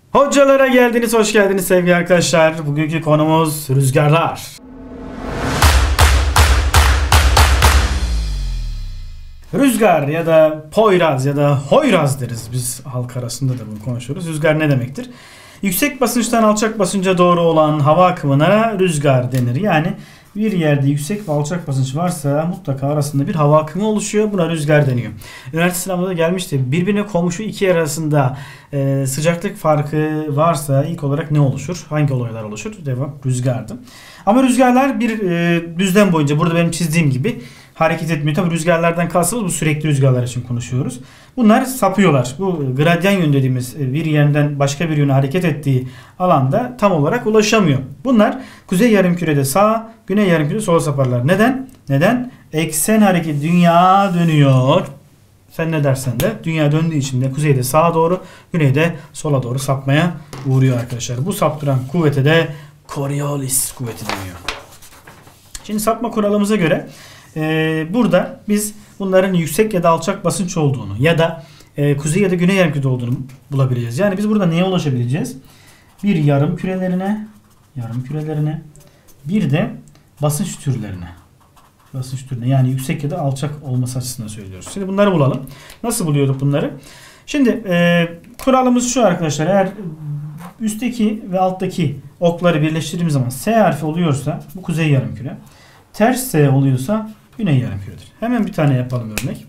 Hocalara geldiniz, hoş geldiniz sevgili arkadaşlar. Bugünkü konumuz rüzgarlar. Rüzgar ya da Poyraz ya da Hoyraz deriz biz halk arasında da bunu konuşuyoruz. Rüzgar ne demektir? Yüksek basınçtan alçak basınca doğru olan hava akımına rüzgar denir. Yani bir yerde yüksek ve alçak basınç varsa mutlaka arasında bir hava akımı oluşuyor. Buna rüzgar deniyor. Üniversite sınavında da gelmişti. Birbirine komşu iki yer arasında sıcaklık farkı varsa ilk olarak ne oluşur? Hangi olaylar oluşur? Cevap rüzgardı. Ama rüzgarlar bir düzlem boyunca burada benim çizdiğim gibi hareket etmiyor. Tabii rüzgarlardan kastımız bu sürekli rüzgarlar için konuşuyoruz. Bunlar sapıyorlar. Bu gradyan yön dediğimiz bir yerden başka bir yöne hareket ettiği alanda tam olarak ulaşamıyor. Bunlar kuzey yarımkürede sağa, güney yarımkürede sola saparlar. Neden? Neden? Eksen hareket, dünya dönüyor. Sen ne dersen de dünya döndüğü için de kuzeyde sağa doğru, güneyde sola doğru sapmaya uğruyor arkadaşlar. Bu saptıran kuvvete de Coriolis kuvveti deniyor. Şimdi sapma kuralımıza göre burada biz bunların yüksek ya da alçak basınç olduğunu ya da kuzey ya da güney yarımkürede olduğunu bulabileceğiz. Yani biz burada neye ulaşabileceğiz? Bir yarım kürelerine, bir de basınç türlerine. Basınç türüne yani yüksek ya da alçak olması açısından söylüyoruz. Şimdi bunları bulalım. Nasıl buluyorduk bunları? Şimdi kuralımız şu arkadaşlar. Eğer üstteki ve alttaki okları birleştirdiğimiz zaman S harfi oluyorsa bu kuzey yarımküre. Ters S oluyorsa güney yarımküredir. Hemen bir tane yapalım örnek.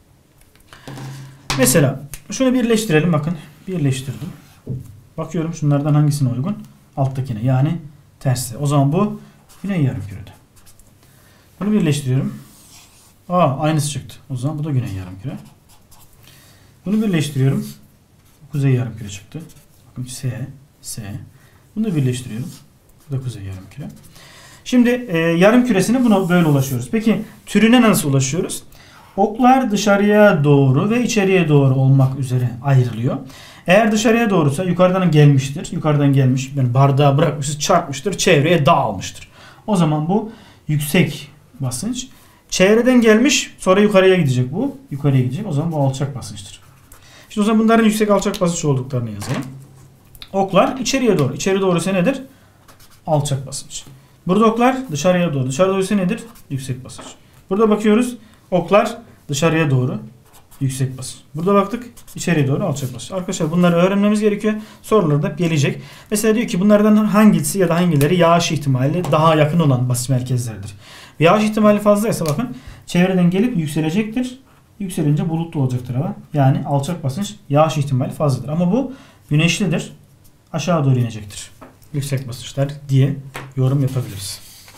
Mesela şunu birleştirelim. Bakın birleştirdim. Bakıyorum şunlardan hangisine uygun? Alttakine yani ters S. O zaman bu güney yarımkürede. Bunu birleştiriyorum. Aynısı çıktı. O zaman bu da güney yarımküre. Bunu birleştiriyorum. Kuzey yarımküre çıktı. Bakın S. Bunu da birleştiriyorum. Bu da kuzey yarımküre. Şimdi yarım küresine buna böyle ulaşıyoruz. Peki türüne nasıl ulaşıyoruz? Oklar dışarıya doğru ve içeriye doğru olmak üzere ayrılıyor. Eğer dışarıya doğrusa yukarıdan gelmiştir. Yukarıdan gelmiş. Yani bardağı bırakmışız, çarpmıştır, çevreye dağılmıştır. O zaman bu yüksek basınç. Çevreden gelmiş, sonra yukarıya gidecek bu. Yukarıya gidecek. O zaman bu alçak basınçtır. Şimdi o zaman bunların yüksek alçak basınç olduklarını yazalım. Oklar içeriye doğru. İçeri doğru ise nedir? Alçak basınç. Burada oklar dışarıya doğru. Dışarıya doğru ise nedir? Yüksek basınç. Burada bakıyoruz. Oklar dışarıya doğru. Yüksek basınç. Burada baktık. İçeriye doğru alçak basınç. Arkadaşlar bunları öğrenmemiz gerekiyor. Sorularda gelecek. Mesela diyor ki bunlardan hangisi ya da hangileri yağış ihtimali daha yakın olan basınç merkezleridir. Yağış ihtimali fazlaysa bakın çevreden gelip yükselecektir. Yükselince bulutlu olacaktır hava. Yani alçak basınç yağış ihtimali fazladır. Ama bu güneşlidir. Aşağı doğru inecektir. Yüksek basınçlar diye yorum yapabiliriz.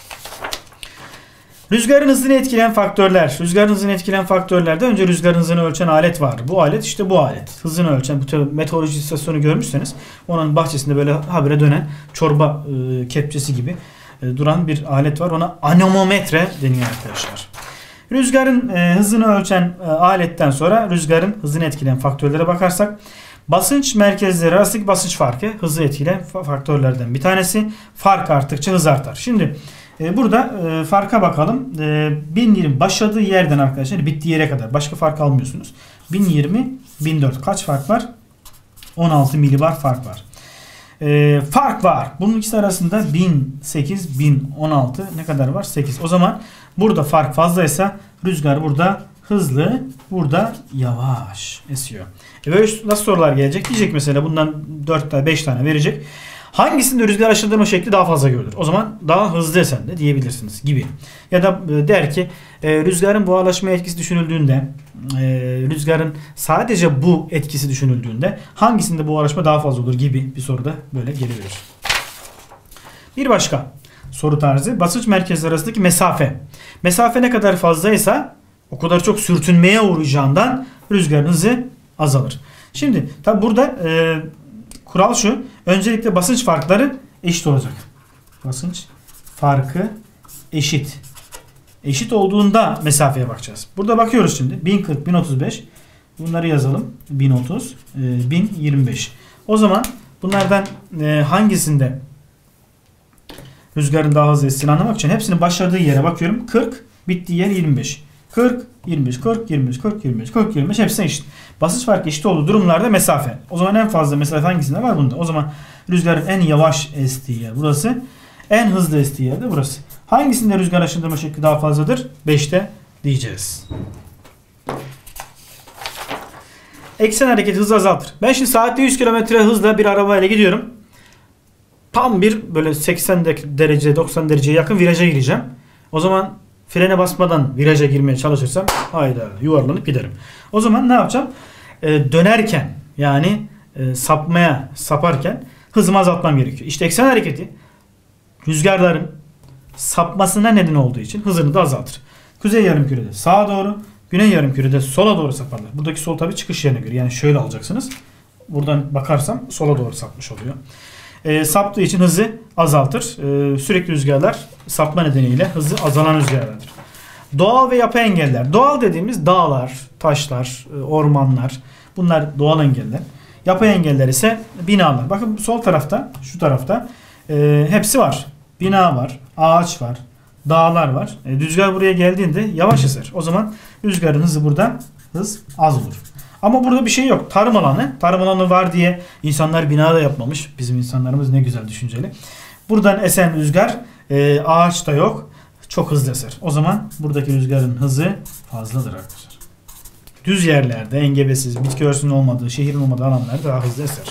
Rüzgarın hızını etkileyen faktörler. Rüzgarın hızını etkileyen faktörlerde önce rüzgarın hızını ölçen alet var. Bu alet işte bu alet. Hızını ölçen bu tür meteoroloji istasyonu görmüşseniz onun bahçesinde böyle habire dönen çorba kepçesi gibi duran bir alet var. Ona anemometre deniyor arkadaşlar. Rüzgarın hızını ölçen aletten sonra rüzgarın hızını etkileyen faktörlere bakarsak basınç merkezleri arasındaki basınç farkı hızı etkileyen faktörlerden bir tanesi. Fark arttıkça hız artar. Şimdi burada farka bakalım. 1020 başladığı yerden arkadaşlar bittiği yere kadar başka fark almıyorsunuz. 1020, 1004 kaç fark var? 16 milibar fark var. Fark var. Bunun ikisi arasında 1008, 1016 ne kadar var? 8. O zaman burada fark fazlaysa rüzgar burada hızlı, burada yavaş esiyor. Böyle nasıl sorular gelecek? Diyecek mesela bundan 4 tane 5 tane verecek. Hangisinde rüzgar aşındırma şekli daha fazla görülür? O zaman daha hızlı esen de diyebilirsiniz gibi. Ya da der ki rüzgarın buharlaşma etkisi düşünüldüğünde rüzgarın sadece bu etkisi düşünüldüğünde hangisinde buharlaşma daha fazla olur gibi bir soru da böyle gelebilir. Bir başka soru tarzı basınç merkezleri arasındaki mesafe. Mesafe ne kadar fazlaysa o kadar çok sürtünmeye uğrayacağından rüzgarın hızı azalır. Şimdi tabi burada kural şu. Öncelikle basınç farkları eşit olacak. Basınç farkı eşit. Eşit olduğunda mesafeye bakacağız. Burada bakıyoruz şimdi. 1040, 1035. Bunları yazalım. 1030, 1025. O zaman bunlardan hangisinde rüzgarın daha hızlı estiğini anlamak için hepsinin başladığı yere bakıyorum. 40, bittiği yer 25. 40, 25, 40, 25, 40, 25, 40, 25 hepsine eşit. Basınç farkı eşit olduğu durumlarda mesafe. O zaman en fazla mesafe hangisinde var? Bunda. O zaman rüzgarın en yavaş estiği yer burası. En hızlı estiği yer de burası. Hangisinde rüzgar aşındırma şekli daha fazladır? 5'te diyeceğiz. Eksen hareket hızı azaltır. Ben şimdi saatte 100 km hızla bir arabayla gidiyorum. Tam bir böyle 80 derece 90 dereceye yakın viraja gireceğim. O zaman frene basmadan viraja girmeye çalışırsam hayda yuvarlanıp giderim. O zaman ne yapacağım? Dönerken yani saparken hızımı azaltmam gerekiyor. İşte eksen hareketi rüzgarların sapmasına neden olduğu için hızını da azaltır. Kuzey yarımkürede sağa doğru, güney yarımkürede sola doğru saparlar. Buradaki sol tabi çıkış yerine göre. Yani şöyle alacaksınız. Buradan bakarsam sola doğru sapmış oluyor. Saptığı için hızı azaltır. Sürekli rüzgarlar sapma nedeniyle hızı azalan rüzgarlardır. Doğal ve yapay engeller. Doğal dediğimiz dağlar, taşlar, ormanlar. Bunlar doğal engeller. Yapay engeller ise binalar. Bakın sol tarafta, şu tarafta hepsi var. Bina var, ağaç var, dağlar var. Rüzgar buraya geldiğinde yavaş eser. O zaman rüzgarın hızı burada az olur. Ama burada bir şey yok. Tarım alanı. Tarım alanı var diye insanlar bina da yapmamış. Bizim insanlarımız ne güzel düşünceli. Buradan esen rüzgar ağaç da yok. Çok hızlı eser. O zaman buradaki rüzgarın hızı fazladır arkadaşlar. Düz yerlerde engebesiz, bitki örtüsünün olmadığı, şehrin olmadığı alanlarda daha hızlı eser.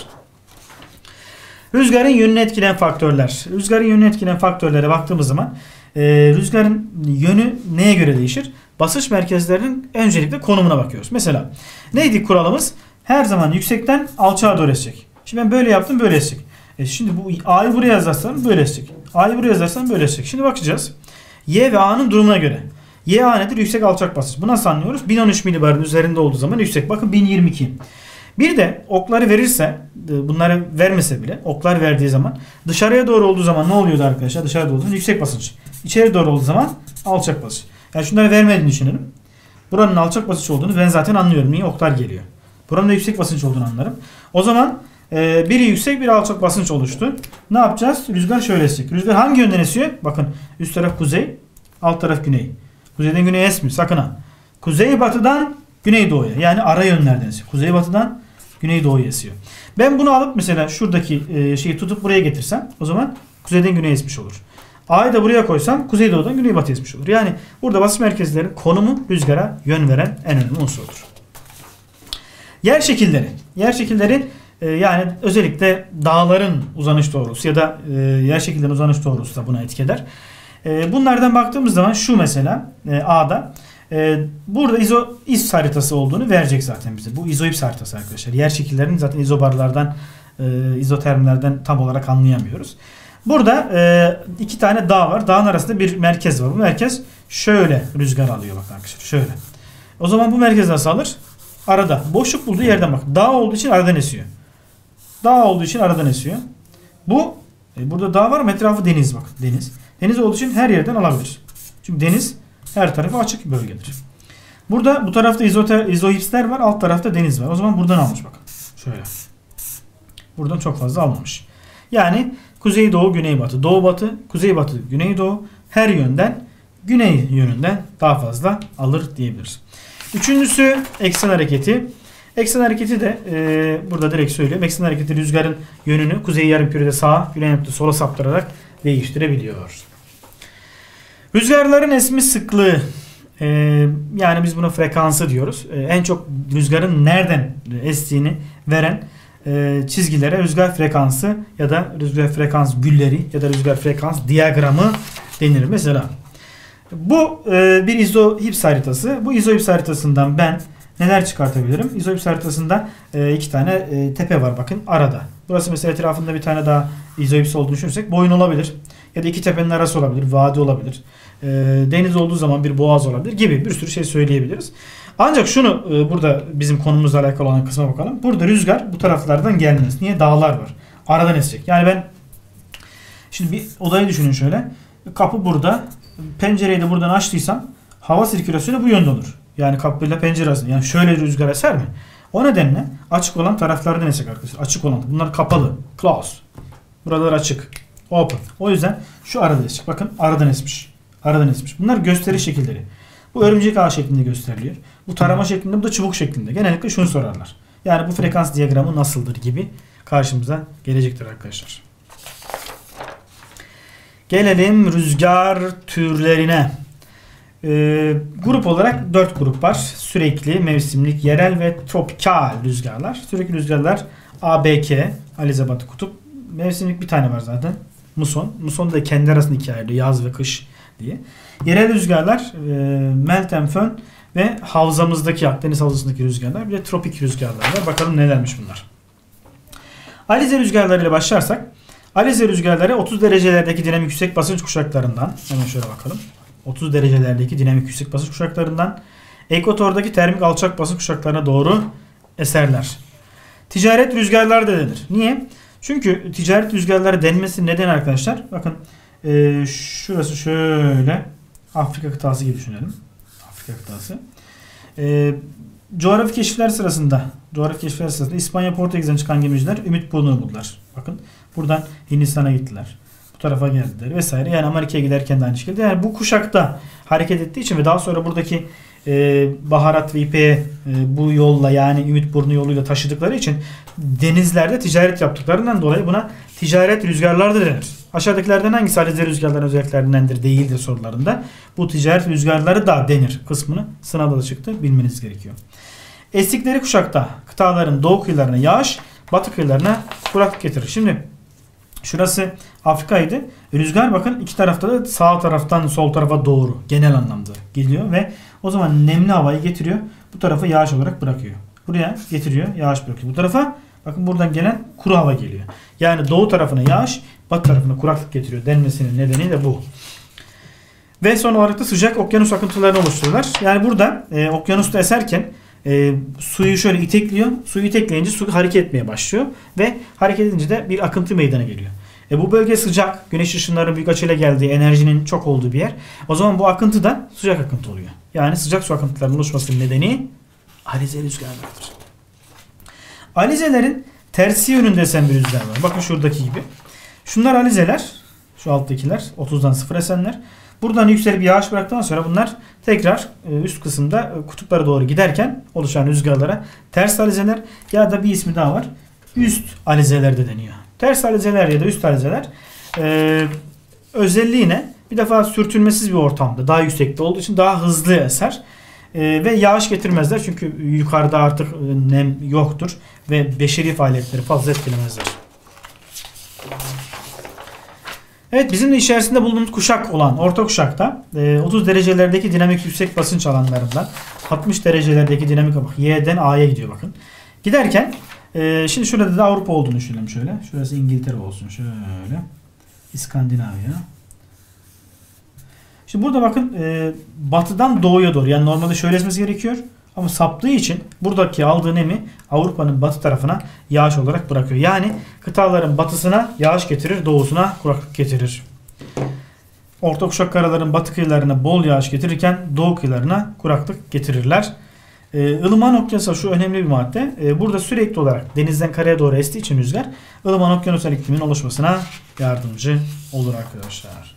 Rüzgarın yönünü etkileyen faktörler. Rüzgarın yönünü etkileyen faktörlere baktığımız zaman rüzgarın yönü neye göre değişir? Basınç merkezlerinin öncelikle konumuna bakıyoruz. Mesela neydi kuralımız? Her zaman yüksekten alçağa doğru esecek. Şimdi ben böyle yaptım, böyle esecek. Şimdi bu A'yı buraya yazarsam böyle esecek. A'yı buraya yazarsam böyle esecek. Şimdi bakacağız. Y ve A'nın durumuna göre. Y A nedir? Yüksek alçak basınç. Bu nasıl anlıyoruz? 1013 milibarın üzerinde olduğu zaman yüksek. Bakın 1022. Bir de okları verirse, bunları vermese bile oklar verdiği zaman dışarıya doğru olduğu zaman ne oluyordu arkadaşlar? Dışarıda olduğu zaman yüksek basınç. İçeri doğru olduğu zaman alçak basınç. Yani şunları vermediğini düşünelim. Buranın alçak basınç olduğunu ben zaten anlıyorum. Niye? Oklar geliyor. Buranın da yüksek basınç olduğunu anlarım. O zaman biri yüksek, biri alçak basınç oluştu. Ne yapacağız? Rüzgar şöyle esecek. Rüzgar hangi yönden esiyor? Bakın üst taraf kuzey, alt taraf güney. Kuzeyden güneye esmiyor. Sakın ha. Kuzey batıdan güneydoğuya. Yani ara yönlerden esiyor. Kuzey batıdan güneydoğuya esiyor. Ben bunu alıp mesela şuradaki şeyi tutup buraya getirsem o zaman kuzeyden güneye esmiş olur. A'yı da buraya koysam kuzeydoğudan güneybatı esmiş olur. Yani burada basınç merkezlerinin konumu rüzgara yön veren en önemli unsurdur. Yer şekilleri. Yer şekilleri yani özellikle dağların uzanış doğrusu ya da yer şekillerinin uzanış doğrusu da buna etki eder. Bunlardan baktığımız zaman şu mesela A'da burada izoips haritası olduğunu verecek zaten bize. Bu izoips haritası arkadaşlar. Yer şekillerinin zaten izobarlardan, izotermlerden tam olarak anlayamıyoruz. Burada iki tane dağ var. Dağın arasında bir merkez var. Bu merkez şöyle rüzgar alıyor bakın arkadaşlar. Şöyle. O zaman bu merkez nasıl alır? Arada. Boşluk bulduğu yerden bak. Dağ olduğu için aradan esiyor. Dağ olduğu için aradan esiyor. Bu burada dağ var ama etrafı deniz bak. Deniz. Deniz olduğu için her yerden alabilir. Çünkü deniz her tarafı açık bir bölgedir. Burada bu tarafta izoipsler var. Alt tarafta deniz var. O zaman buradan almış bakın. Şöyle. Buradan çok fazla almamış. Yani kuzeydoğu, güneybatı, doğu-batı, kuzeybatı, güneydoğu her yönden güney yönünden daha fazla alır diyebiliriz. Üçüncüsü eksen hareketi. Eksen hareketi de burada direkt söyleyeyim. Eksen hareketi rüzgarın yönünü kuzey yarımkürede sağa, güney yarımkürede sola saptırarak değiştirebiliyor. Rüzgarların esme sıklığı yani biz buna frekansı diyoruz. En çok rüzgarın nereden estiğini veren çizgilere rüzgar frekansı ya da rüzgar frekans gülleri ya da rüzgar frekans diyagramı denir. Mesela bu bir izoips haritası. Bu izoips haritasından ben neler çıkartabilirim? İzoips haritasında iki tane tepe var bakın arada. Burası mesela etrafında bir tane daha izoips olduğunu düşünürsek boyun olabilir. Ya da iki tepenin arası olabilir. Vadi olabilir. Deniz olduğu zaman bir boğaz olabilir gibi bir sürü şey söyleyebiliriz. Ancak şunu burada bizim konumuzla alakalı olan kısma bakalım. Burada rüzgar bu taraflardan gelmez. Niye? Dağlar var. Aradan esecek. Yani ben şimdi bir odayı düşünün şöyle. Kapı burada. Pencereyi de buradan açtıysam hava sirkülasyonu bu yönde olur. Yani kapıyla pencere arasında. Yani şöyle rüzgar eser mi? O nedenle açık olan taraflardan esecek arkadaşlar. Açık olan. Bunlar kapalı. Close. Buralar açık. Open. O yüzden şu arada esecek. Bakın aradan esmiş. Aradan esmiş. Bunlar gösteriş şekilleri. Bu örümcek ağı şeklinde gösteriliyor. Bu tarama şeklinde, bu da çubuk şeklinde. Genellikle şunu sorarlar. Yani bu frekans diyagramı nasıldır gibi karşımıza gelecektir arkadaşlar. Gelelim rüzgar türlerine. Grup olarak 4 grup var. Sürekli, mevsimlik, yerel ve tropikal rüzgarlar. Sürekli rüzgarlar ABK, Alize Batı Kutup. Mevsimlik bir tane var zaten. Muson. Muson da kendi arasında ikiye ayrılıyor. Yaz ve kış diye. Yerel rüzgarlar Meltem Fön ve havzamızdaki, Akdeniz havzasındaki rüzgarlar. Bir de tropik rüzgarlar var. Bakalım nelermiş bunlar. Alize rüzgarlarıyla başlarsak, Alize rüzgarları 30 derecelerdeki dinamik yüksek basınç kuşaklarından, hemen şöyle bakalım. 30 derecelerdeki dinamik yüksek basınç kuşaklarından ekvatordaki termik alçak basınç kuşaklarına doğru eserler. Ticaret rüzgarları da denir. Niye? Çünkü ticaret rüzgarları denmesi neden arkadaşlar? Bakın şurası şöyle Afrika kıtası gibi düşünelim. Afrika kıtası. Coğrafi keşifler sırasında İspanya Portekiz'den çıkan gemiciler Ümitburnu'nu buldular. Bakın buradan Hindistan'a gittiler. Bu tarafa geldiler vesaire. Yani Amerika'ya giderken de aynı şekilde. Yani bu kuşakta hareket ettiği için ve daha sonra buradaki baharat ve ipeği bu yolla, yani Ümitburnu yoluyla taşıdıkları için denizlerde ticaret yaptıklarından dolayı buna ticaret rüzgarları da denir. Aşağıdakilerden hangisi Alize rüzgarların özelliklerindendir, değildir sorularında bu ticaret rüzgarları da denir kısmını sınavda da çıktı, bilmeniz gerekiyor. Estikleri kuşakta kıtaların doğu kıyılarına yağış, batı kıyılarına kuraklık getirir. Şimdi şurası Afrika'ydı. Rüzgar bakın iki tarafta da sağ taraftan sol tarafa doğru genel anlamda geliyor ve o zaman nemli havayı getiriyor. Bu tarafa yağış olarak bırakıyor. Buraya getiriyor, yağış bırakıyor. Bu tarafa bakın buradan gelen kuru hava geliyor. Yani doğu tarafına yağış, batı tarafına kuraklık getiriyor denmesinin nedeni de bu. Ve son olarak da sıcak okyanus akıntılarını oluştururlar. Yani burada okyanusta eserken suyu şöyle itekliyor. Suyu itekleyince su hareket etmeye başlıyor. Ve hareket edince de bir akıntı meydana geliyor. Bu bölge sıcak. Güneş ışınlarının büyük açıyla geldiği, enerjinin çok olduğu bir yer. O zaman bu akıntı da sıcak akıntı oluyor. Yani sıcak su akıntılarının oluşmasının nedeni alize rüzgarlardır. Alizelerin tersi yönünde esen bir rüzgar var. Bakın şuradaki gibi. Şunlar alizeler. Şu alttakiler. 30'dan 0 esenler. Buradan yükselip yağış bıraktıktan sonra bunlar tekrar üst kısımda kutuplara doğru giderken oluşan rüzgarlara ters alizeler ya da bir ismi daha var. Üst alizeler de deniyor. Ters alizeler ya da üst alizeler özelliği ne? Bir defa sürtünmesiz bir ortamda, daha yüksekte olduğu için daha hızlı eser. Ve yağış getirmezler çünkü yukarıda artık nem yoktur ve beşeri faaliyetleri fazla etkilemezler. Evet, bizim de içerisinde bulunduğumuz kuşak olan orta kuşakta 30 derecelerdeki dinamik yüksek basınç alanlarından 60 derecelerdeki dinamik, bak Y'den A'ya gidiyor bakın. Giderken şimdi şurada da Avrupa olduğunu düşünelim şöyle. Şurası İngiltere olsun şöyle. İskandinavya. Şimdi burada bakın batıdan doğuya doğru, yani normalde şöyle esmesi gerekiyor ama saptığı için buradaki aldığı nemi Avrupa'nın batı tarafına yağış olarak bırakıyor. Yani kıtaların batısına yağış getirir, doğusuna kuraklık getirir. Orta kuşak karaların batı kıyılarına bol yağış getirirken doğu kıyılarına kuraklık getirirler. Ilıman okyanusu şu önemli bir madde. Burada sürekli olarak denizden karaya doğru estiği için rüzgar ılıman okyanusal iklimin oluşmasına yardımcı olur arkadaşlar.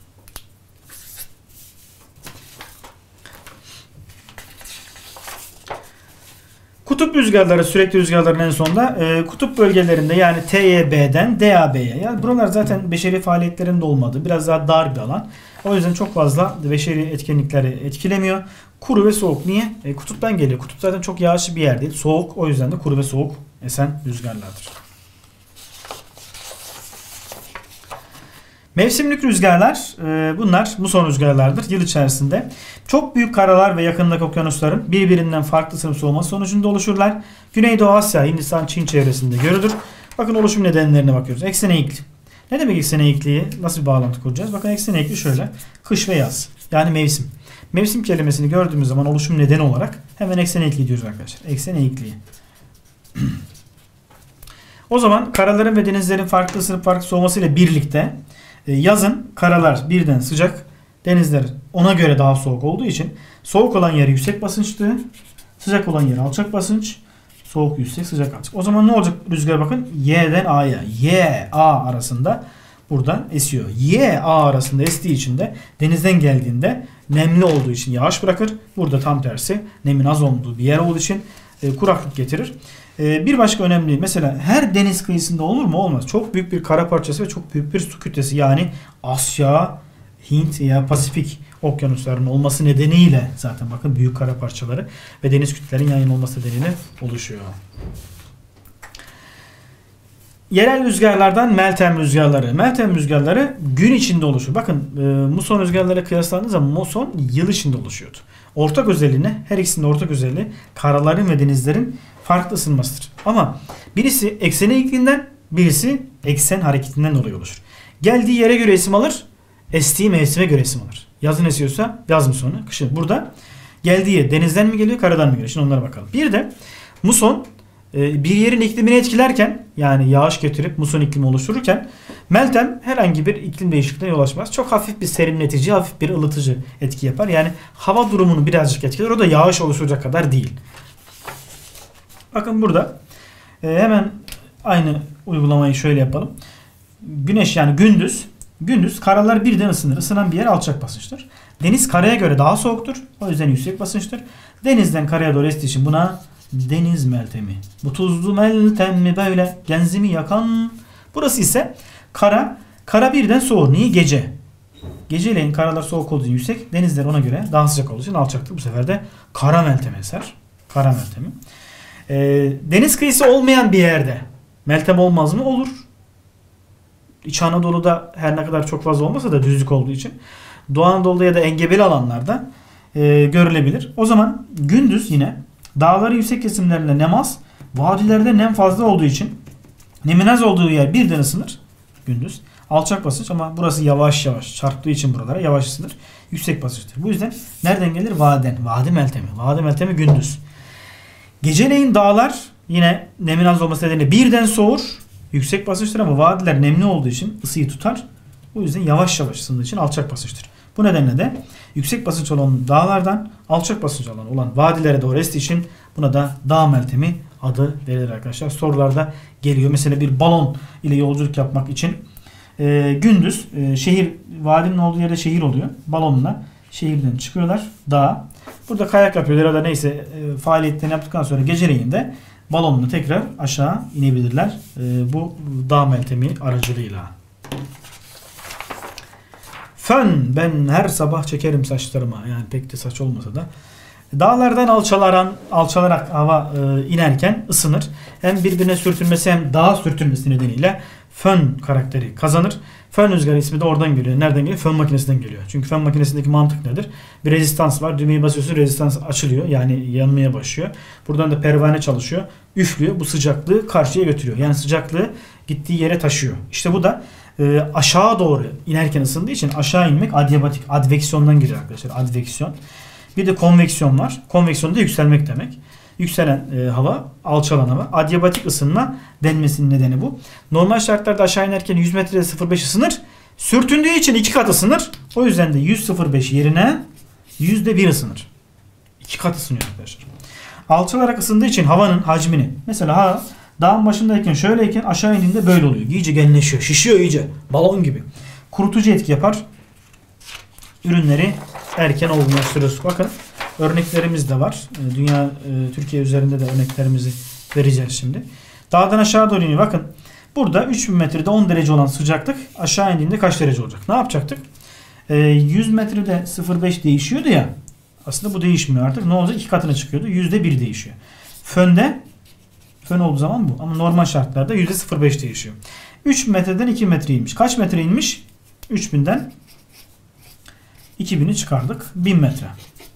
Kutup rüzgarları, sürekli rüzgarların en sonunda kutup bölgelerinde, yani TYB'den DAB'ye. Yani buralar zaten beşeri faaliyetlerin de olmadığı biraz daha dar bir alan. O yüzden çok fazla beşeri etkinlikleri etkilemiyor. Kuru ve soğuk. Niye? Kutuptan geliyor. Kutup zaten çok yağışlı bir yer değil. Soğuk. O yüzden de kuru ve soğuk esen rüzgarlardır. Mevsimlik rüzgarlar, bunlar muson rüzgarlardır. Yıl içerisinde çok büyük karalar ve yakındaki okyanusların birbirinden farklı sınıf soğuması sonucunda oluşurlar. Güneydoğu Asya, Hindistan, Çin çevresinde görülür. Bakın oluşum nedenlerine bakıyoruz. Eksen eğiklik. Ne demek eksen eğikliği? Nasıl bir bağlantı kuracağız? Bakın eksen eğikliği şöyle. Kış ve yaz. Yani mevsim. Mevsim kelimesini gördüğümüz zaman oluşum nedeni olarak hemen eksen eğikliği diyoruz arkadaşlar. Eksen eğikliği. O zaman karaların ve denizlerin farklı sınıf farklı soğumasıyla birlikte yazın karalar birden sıcak, denizler ona göre daha soğuk olduğu için soğuk olan yer yüksek basınçlı, sıcak olan yer alçak basınç, soğuk yüksek, sıcak alçak. O zaman ne olacak rüzgar, bakın Y'den A'ya, Y, A arasında buradan esiyor. Y, A arasında estiği için de denizden geldiğinde nemli olduğu için yağış bırakır. Burada tam tersi nemin az olduğu bir yer olduğu için kuraklık getirir. Bir başka önemli mesela her deniz kıyısında olur mu? Olmaz. Çok büyük bir kara parçası ve çok büyük bir su kütlesi yani Asya, Hint ya Pasifik okyanuslarının olması nedeniyle zaten bakın büyük kara parçaları ve deniz kütlelerin yan yana olması nedeniyle oluşuyor. Yerel rüzgarlardan Meltem rüzgarları. Meltem rüzgarları gün içinde oluşur. Bakın muson rüzgarlara kıyaslandığınız zaman muson yıl içinde oluşuyordu. Ortak özelliğine, her ikisinin ortak özelliği karaların ve denizlerin farklı ısınmasıdır. Ama birisi eksen eğikliğinden, birisi eksen hareketinden dolayı oluşur. Geldiği yere göre isim alır, estiği mevsime göre isim alır. Yazın esiyorsa yaz musonu, kışın. Burada geldiği denizden mi geliyor, karadan mı geliyor? Şimdi onlara bakalım. Bir de muson bir yerin iklimini etkilerken yani yağış getirip muson iklimi oluştururken Meltem herhangi bir iklim değişikliğine yol açmaz. Çok hafif bir serinletici, hafif bir ılıtıcı etki yapar. Yani hava durumunu birazcık etkiler. O da yağış oluşturacak kadar değil. Bakın burada hemen aynı uygulamayı şöyle yapalım. Güneş yani gündüz karalar birden ısınır. Isınan bir yer alçak basınçtır. Deniz karaya göre daha soğuktur. O yüzden yüksek basınçtır. Denizden karaya doğru estiği için buna deniz meltemi. Bu tuzlu meltem mi böyle genzimi yakan. Burası ise kara. Kara birden soğur. Niye? Gece. Geceleyin karalar soğuk olduğu için yüksek. Denizler ona göre daha sıcak olduğu için alçaktır. Bu sefer de kara meltem eser. Kara meltemi. Deniz kıyısı olmayan bir yerde meltem olmaz mı? Olur. İç Anadolu'da her ne kadar çok fazla olmasa da düzlük olduğu için Doğu Anadolu'da ya da engebeli alanlarda görülebilir. O zaman gündüz yine dağların yüksek kesimlerinde nem az, vadilerde nem fazla olduğu için nemin az olduğu yer birden ısınır gündüz. Alçak basınç ama burası yavaş yavaş çarptığı için buralara yavaş ısınır. Yüksek basınçtır. Bu yüzden nereden gelir? Vadiden. Vadi meltemi. Vadi meltemi gündüz. Geceleyin dağlar yine nemin az olması nedeniyle birden soğur. Yüksek basınçtır ama vadiler nemli olduğu için ısıyı tutar. Bu yüzden yavaş yavaş ısındığı için alçak basınçtır. Bu nedenle de yüksek basınç olan dağlardan alçak basınç olan vadilere doğru estiği için buna da dağ meltemi adı verilir arkadaşlar. Sorularda geliyor. Mesela bir balon ile yolculuk yapmak için gündüz şehir, vadinin olduğu yerde şehir oluyor. Balonla şehirden çıkıyorlar dağa. Burada kayak yapıyorlar ya da neyse faaliyetlerini yaptıktan sonra geceleyin de balonla tekrar aşağı inebilirler. Bu dağ meltemi aracılığıyla. Fön. Ben her sabah çekerim saçlarıma. Yani pek de saç olmasa da. Dağlardan alçalarak hava inerken ısınır. Hem birbirine sürtünmesi hem dağa sürtünmesi nedeniyle fön karakteri kazanır. Fön rüzgarı ismi de oradan geliyor. Nereden geliyor? Fön makinesinden geliyor. Çünkü fön makinesindeki mantık nedir? Bir rezistans var. Düğmeyi basıyorsun, rezistans açılıyor. Yani yanmaya başlıyor. Buradan da pervane çalışıyor. Üflüyor. Bu sıcaklığı karşıya götürüyor. Yani sıcaklığı gittiği yere taşıyor. İşte bu da aşağı doğru inerken ısındığı için aşağı inmek adiabatik, adveksiyondan geliyor arkadaşlar. Adveksiyon. Bir de konveksiyon var. Konveksiyon da yükselmek demek. Yükselen hava, alçalan hava. Adiabatik ısınma denmesinin nedeni bu. Normal şartlarda aşağı inerken 100 metrede 0,5 ısınır. Sürtündüğü için 2 kat ısınır. O yüzden de 100,05 yerine %1 ısınır. 2 kat ısınıyor arkadaşlar. Alçalarak ısındığı için havanın hacmini. Mesela dağın başındayken şöyleyken aşağı indiğinde böyle oluyor. İyice genleşiyor. Şişiyor iyice. Balon gibi. Kurutucu etki yapar. Ürünleri erken olgunlaştırır. Bakın örneklerimiz de var. Türkiye üzerinde de örneklerimizi vereceğiz şimdi. Dağdan aşağı doğru iniyor. Bakın burada 3000 metrede 10 derece olan sıcaklık aşağı indiğinde kaç derece olacak? Ne yapacaktık? 100 metrede 0,5 değişiyordu ya. Aslında bu değişmiyor artık. Ne olacak? 2 katına çıkıyordu. %1 değişiyor. Fön olduğu zaman bu. Ama normal şartlarda %0,5 değişiyor. 3 metreden 2 metre inmiş. Kaç metre inmiş? 3000'den 2000'i çıkardık. 1000 metre.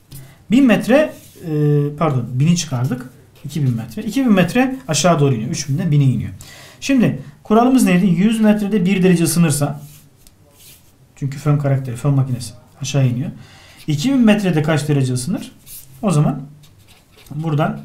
1000'i çıkardık. 2000 metre. 2000 metre aşağı doğru iniyor. 3000'den 1000'e iniyor. Şimdi kuralımız neydi? 100 metrede 1 derece ısınırsa, çünkü fön karakteri, fön makinesi aşağı iniyor. 2000 metrede kaç derece ısınır? O zaman buradan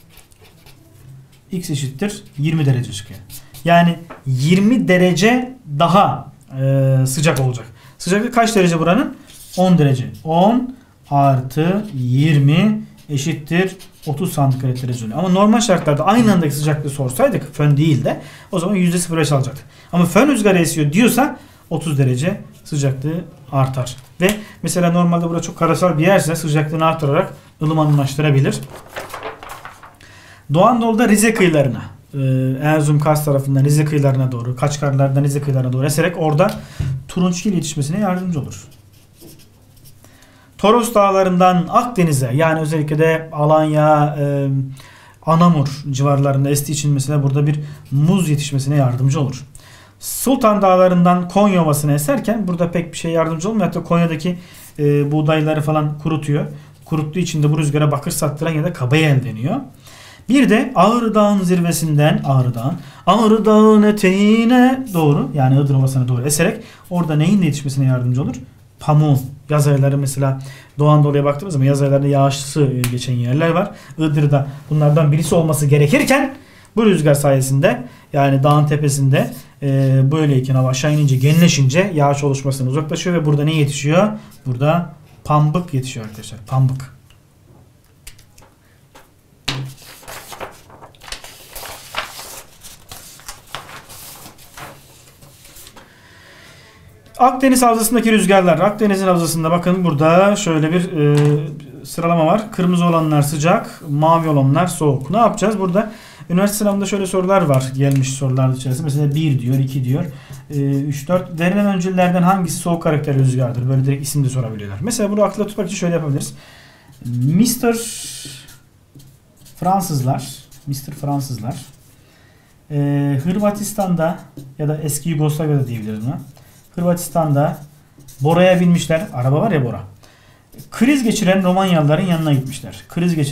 x eşittir 20 derece çıkıyor. Yani 20 derece daha sıcak olacak. Sıcaklık kaç derece buranın? 10 derece. 10 artı 20 eşittir 30 santigrat derece oluyor. Ama normal şartlarda aynı andaki sıcaklığı sorsaydık, fön değil de, o zaman %0,5 alacaktık. Ama fön rüzgarı esiyor diyorsa 30 derece sıcaklığı artar. Ve mesela normalde burada çok karasal bir yerse sıcaklığını artırarak ılımanlaştırabilir. Doğu Anadolu'da Rize kıyılarına, Erzurum, Kars tarafından Rize kıyılarına doğru, Kaçkarlardan Rize kıyılarına doğru eserek orada turunçgil yetişmesine yardımcı olur. Toros dağlarından Akdeniz'e, yani özellikle de Alanya, Anamur civarlarında estiği için mesela burada bir muz yetişmesine yardımcı olur. Sultan Dağları'ndan Konya Ovası'na eserken burada pek bir şey yardımcı olmuyor. Hatta Konya'daki buğdayları falan kurutuyor. Kuruttuğu için de bu rüzgara bakır sattıran ya da kabayel deniyor. Bir de Ağrı Dağı'nın zirvesinden Ağrı Dağı'nın eteğine doğru, yani Iğdır Ovası'na doğru eserek orada neyin yetişmesine yardımcı olur? Pamuğun. Yaz ayları mesela Doğu Anadolu'ya baktığımız zaman yaz aylarında yağışlı geçen yerler var. Iğdır'da bunlardan birisi olması gerekirken bu rüzgar sayesinde, yani dağın tepesinde böyleyken hava aşağı inince, genleşince yağış oluşmasına uzaklaşıyor ve burada ne yetişiyor? Burada pambık yetişiyor arkadaşlar. Pambık. Akdeniz havzasındaki rüzgarlar. Akdeniz'in havzasında bakın burada şöyle bir sıralama var. Kırmızı olanlar sıcak, mavi olanlar soğuk. Ne yapacağız? Burada üniversite sınavında şöyle sorular var. Gelmiş sorular içerisinde. Mesela 1 diyor, 2 diyor, 3, 4. Verilen öncüllerden hangisi soğuk karakterli rüzgardır? Böyle direkt isim de sorabiliyorlar. Mesela bunu akılda tutmak için şöyle yapabiliriz. Mr. Fransızlar Hırvatistan'da ya da eski Yugoslavya'da diyebiliriz buna. Hırvatistan'da Bora'ya binmişler. Araba var ya, Bora. Kriz geçiren Romanyalıların yanına gitmişler.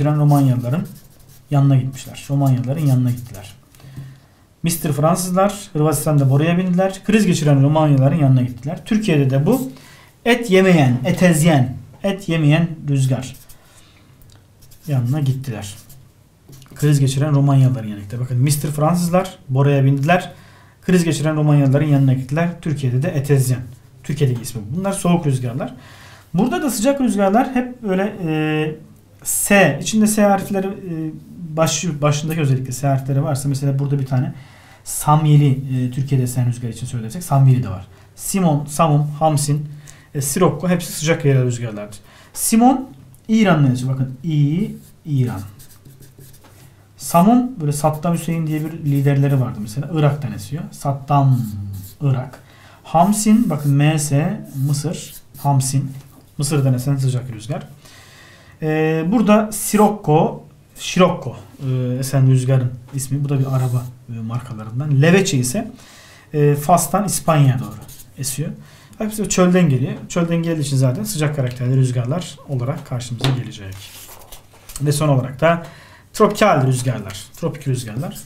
Romanyalıların yanına gittiler. Mr. Fransızlar Hırvatistan'da Bora'ya bindiler. Kriz geçiren Romanyalıların yanına gittiler. Türkiye'de de bu et yemeyen rüzgar yanına gittiler. Kriz geçiren Romanyalıların yanına gittiler. Bakın, Mr. Fransızlar Bora'ya bindiler. Kriz geçiren Romanyalıların yanına gittiler. Türkiye'de de etezyen. Türkiye'deki ismi. Bunlar soğuk rüzgarlar. Burada da sıcak rüzgarlar hep böyle S. İçinde S harfleri başındaki özellikle S harfleri varsa, mesela burada bir tane Samyeli, Türkiye'de esen rüzgar için söylersek Samyeli de var. Simon, Samum, Hamsin, Sirokko hepsi sıcak yerel rüzgarlardır. Simon İran'dan esiyor. Bakın, İran. Samum, böyle Saddam Hüseyin diye bir liderleri vardı mesela. Irak'tan esiyor. Saddam, Irak. Hamsin, bakın MS, Mısır. Hamsin. Mısır'dan esen sıcak rüzgar. Burada Sirokko esen rüzgarın ismi. Bu da bir araba markalarından. Leveçe ise Fas'tan İspanya'ya doğru esiyor. Hepsi çölden geliyor. Çölden geldiği için zaten sıcak karakterli rüzgarlar olarak karşımıza gelecek. Ve son olarak da tropikal rüzgarlar. Tropik rüzgarlar.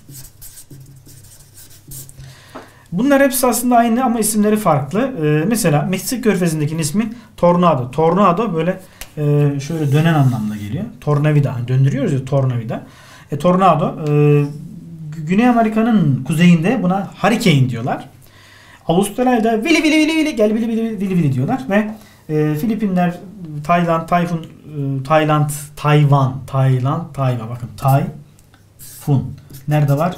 Bunlar hepsi aslında aynı ama isimleri farklı. Mesela Meksika Körfezi'ndeki ismi tornado. Tornado böyle şöyle dönen anlamda geliyor. Tornavida. Hani döndürüyoruz ya, tornavida. Tornado. Güney Amerika'nın kuzeyinde buna hurricane diyorlar. Avustralya'da vili vili vili vili, gel vili vili vili vili diyorlar ve Filipinler, Tayvan, bakın Tayfun. Nerede var?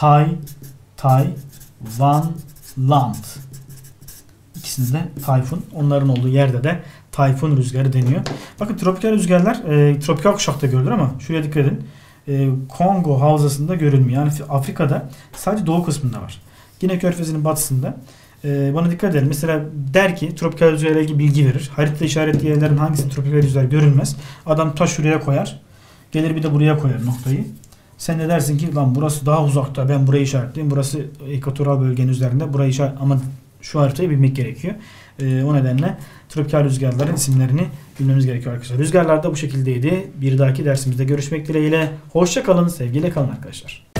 Tayvanland. İkisinde tayfun. Onların olduğu yerde de tayfun rüzgarı deniyor. Bakın, tropikal rüzgarlar tropikal kuşakta görülür ama şuraya dikkat edin. Kongo havzasında görülmüyor. Yani Afrika'da sadece doğu kısmında var. Yine Körfezi'nin batısında. Bana dikkat edelim. Mesela der ki tropikal rüzgarla ilgili bilgi verir. Haritada işaretli yerlerin hangisi tropikal rüzgar görülmez. Adam taş şuraya koyar. Gelir bir de buraya koyar noktayı. Sen de dersin ki lan burası daha uzakta, ben burayı işaretleyeyim. Burası ekvatoral bölgenin üzerinde. Burayı ama şu haritayı bilmek gerekiyor. O nedenle tropikal rüzgarların isimlerini bilmemiz gerekiyor arkadaşlar. Rüzgarlar da bu şekildeydi. Bir dahaki dersimizde görüşmek dileğiyle. Hoşça kalın, sevgiyle kalın arkadaşlar.